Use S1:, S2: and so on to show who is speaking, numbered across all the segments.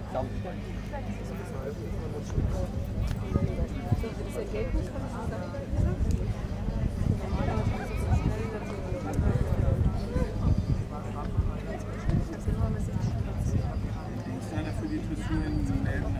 S1: Für die Dressur in Melden.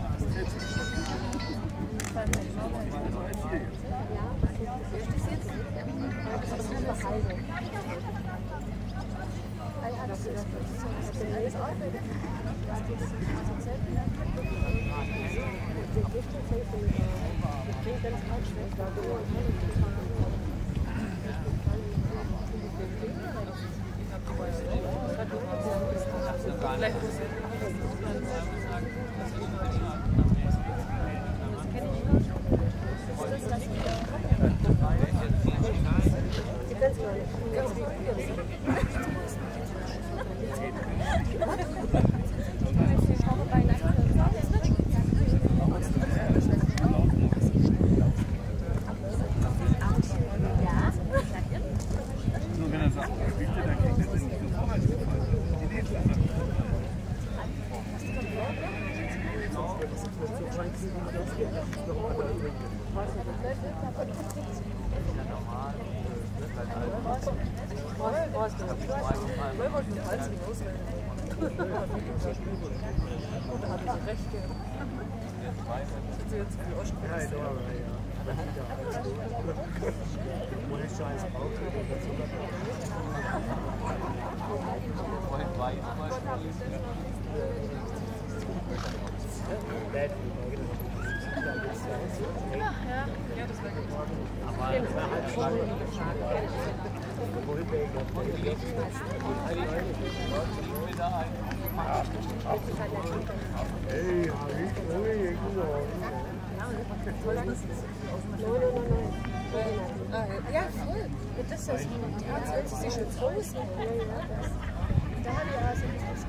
S2: Ja, voll. Und das ist die hat sich schon groß. Da habe ich auch so ein bisschen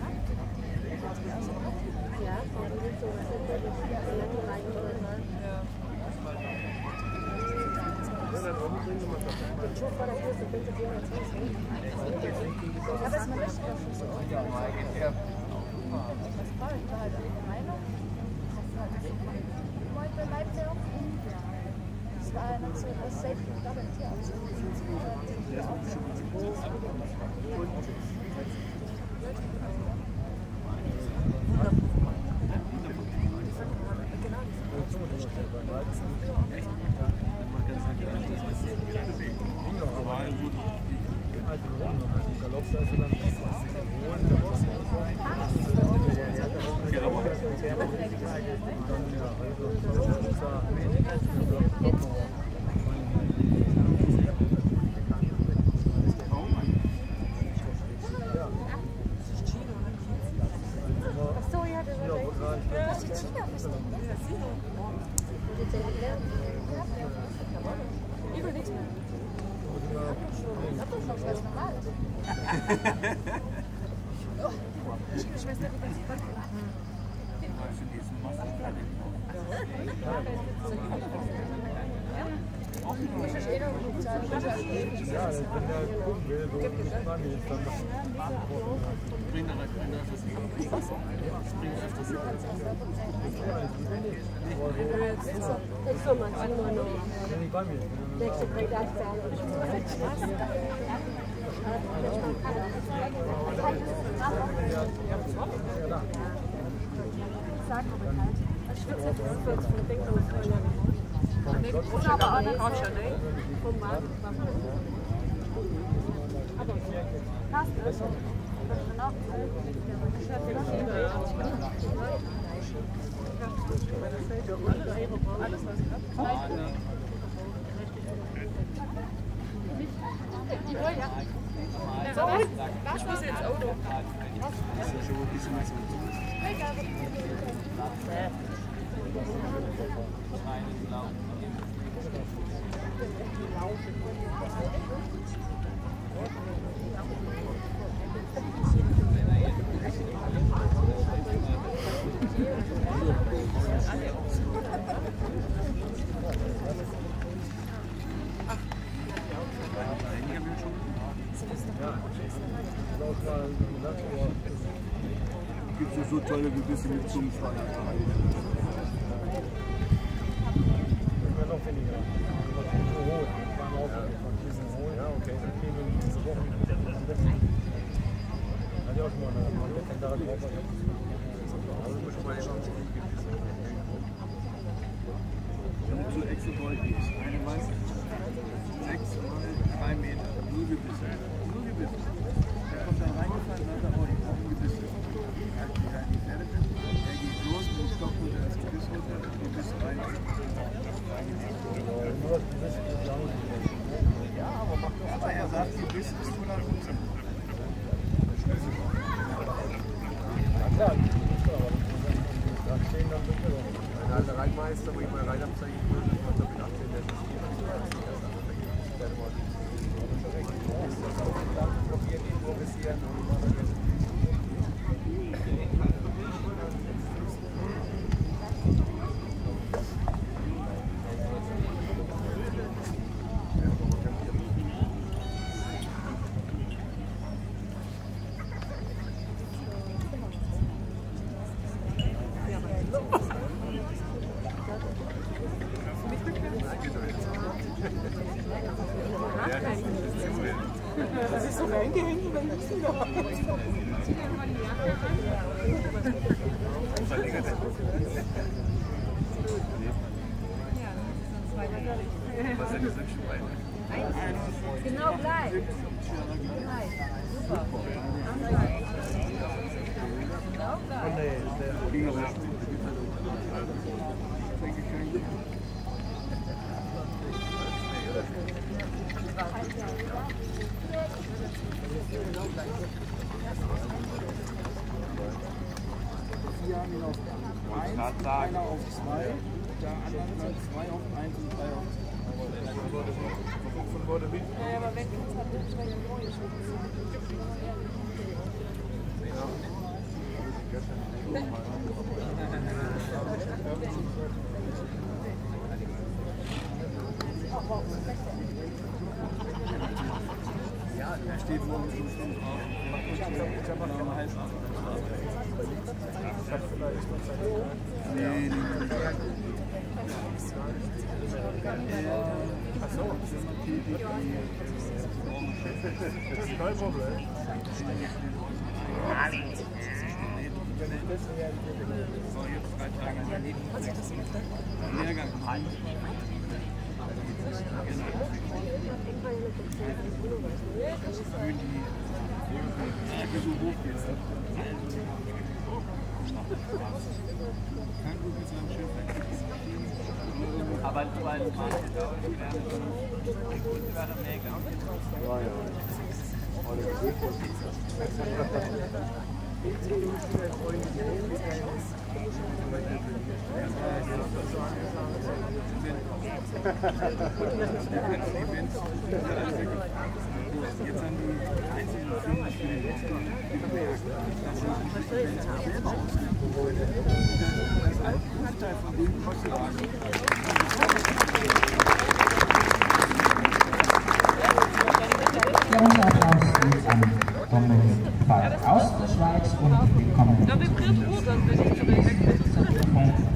S2: ja, aber es möchte doch schon so. Das war noch so das Safe Double Tier. Ich muss ins Auto.
S1: Gibt es so tolle Gebisse mit Zungenfleisch.
S3: Ja, okay.
S1: Und so Exobolki ist eine Weiß, 6 mal 3 Meter, nur Gebisse. Nur Gebisse. Der kommt dann reingefallen und sagt, oh, ich brauche ein Gebiss. Er hat die Pferde mit, er geht los mit dem Stock runter, das Gebiss runter, das Gebiss rein. Ja, aber er sagt, Gebiss ist voller Nutzen.
S3: Wenn der alte Reitmeister, wo ich mal Reitabzeichen würde, hat er mit 18 der
S2: Das ist so reingehängt, wenn ich wieder
S4: Genau gleich. Super. Genau gleich.
S1: Vier haben ihn auf 1, einer auf 2, der anderen dann 2 auf 1 und 3 auf 2.
S2: Ja, aber wenn du es halt nicht bei den Neuen
S1: Ja, er steht morgens um 5 auf. Nee. Achso, das ist kein Problem. So, jetzt 3 Tage Lehrgang. So hoch jetzt. Kann gut mit so einem schönen Fett. Aber du als Mann hättest auch nicht gerne so eine gute Sache mehr gehabt.
S3: Ja, ja.
S1: Jetzt haben die einzelnen Firmen für den Berg. Das ist selber ausgesucht. Das ist ein Großteil von dem kostet
S5: Der Applaus geht an Dominik Falk aus der Schweiz und willkommen zum